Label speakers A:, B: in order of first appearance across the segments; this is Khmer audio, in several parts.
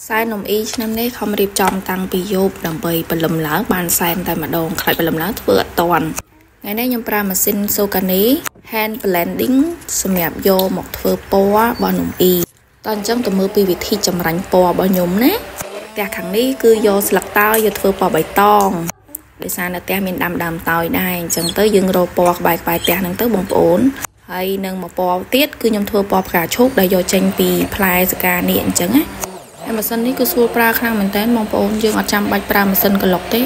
A: Sai nồng y năm nay không điệp trong tăng bị dụp đồng bì bật lầm lỡ bàn sai tại mặt đồn khai bật lầm lỡ vừa toàn ngày nay nhung pra mà xin sô can ní hand blending xâm nhập vô một thưa po bao nồng y toàn trong tụi mưa bị vị thi chầm ránh po bao nhúng nè ta khẳng ní cứ vô sạc tao vô thưa po bài tong để sao là ta mình đầm tỏi đây chẳng tới dừng rồi po bài ta nâng tới bông ổn hay nâng một po tiết cứ nhung thưa po cả chốt để vô tranh bì play ska niệm chẳng á em mà sân ní cứ xua pra khang mình tên mong ổn dương ở trăm bạch pra mà sân cái lộc thế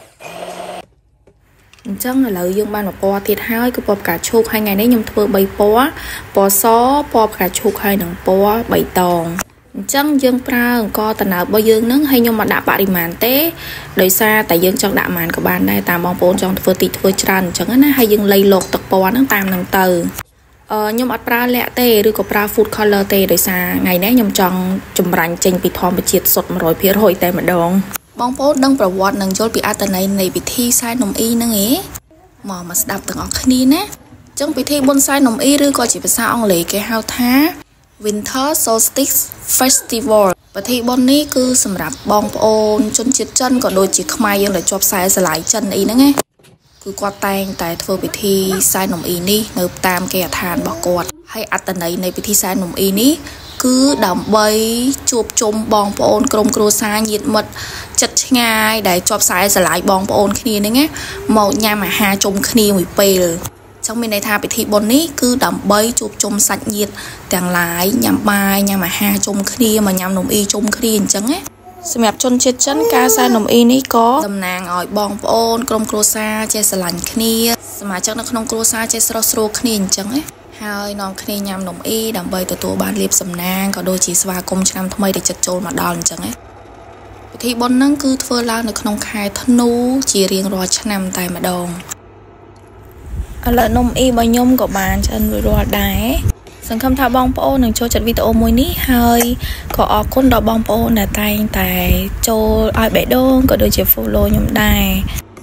A: chẳng là lợi dương ban một po thiệt hai cứ po cả chốt hai ngày đấy nhung thưa bảy po xó po cả chốt hai nâng po bảy tòng chẳng dương pra co tận nào bao dương nâng hay nhung mà đã bạ đi màn té đời xa tại dương trong đạ màn của bạn đây tam mong ổn trong thưa tịt thưa tràn chẳng á hay dương lây lột tập po nâng tam nâng từ nhung ở pra lẹ tê rồi có pra food color tê đời xa ngày đấy nhung trong chùm rành trình bị thom bị triệt sột mà rồi phía hồi tê mà đong bong phố nângប្រវត្តិ នឹង ចូល ពី អត្តន័យ នៃ ពិធី សែន នំអ៊ី នឹង ឯង មក ស្ដាប់ ទាំង អស់ គ្នា ណា ចឹង ពិធី បុណ្យ សែន នំអ៊ី ឬ ក៏ ជា ភាសា អង់គ្លេស គេ ហៅ ថា Winter Solstice Festival ពិធី បុណ្យ នេះ គឺ សម្រាប់ បងប្អូន ជន ជាតិ ចិន ក៏ ដូច ជា ខ្មែរ យើង ដែល ជាប់ ខ្សែ ស្រឡាយ ចិន អី ហ្នឹង ណា គឺ គាត់ តែង តែ ធ្វើ ពិធី សែន នំអ៊ី នេះ នៅ តាម គេហដ្ឋាន របស់ គាត់ ហើយ អត្តន័យ នៃ ពិធី សែន នំអ៊ី នេះ គឺដើម្បីជួបជុំបងប្អូនក្រុមគ្រួសារញាតិមិត្តចិត្តឆ្ងាយដែលជាប់ខ្សែស្រឡាយបងប្អូនគ្នាហ្នឹងណាមកញ៉ាំអាហារជុំគ្នាមួយពេលចឹងមានន័យថាពិធីបុណ្យនេះគឺដើម្បីជួបជុំសាច់ញាតិទាំងឡាយញ៉ាំបាយញ៉ាំអាហារជុំគ្នាមកញ៉ាំនំអ៊ីជុំគ្នាអញ្ចឹងណាសម្រាប់ជនជាតិចិនការសែននំអ៊ីនេះក៏តំណាងឲ្យបងប្អូនក្រុមគ្រួសារចេះស្រឡាញ់គ្នាសមាជិកនៅក្នុងគ្រួសារចេះស្រស់ស្រួលគ្នាអញ្ចឹងណាហើយនាំគ្នាញ៉ាំនំអ៊ីដើម្បីទទួលបានលាភសំណាងក៏ដូចជាស្វាគមន៍ឆ្នាំថ្មីដែលជិតចូលមកដល់អញ្ចឹងណាពិធីបុណ្យហ្នឹងគឺធ្វើឡើងនៅក្នុងខែធ្នូជារៀងរាល់ឆ្នាំតែម្ដងឥឡូវនំអ៊ីរបស់ខ្ញុំក៏បានឆ្អិនរួចរាល់ដែរសង្ឃឹមថាបងប្អូននឹងចូលចិត្តវីដេអូមួយនេះហើយក៏អរគុណដល់បងប្អូនដែលតែងតែចូលឲ្យបេះដូងក៏ដូចជា follow ខ្ញុំដែរ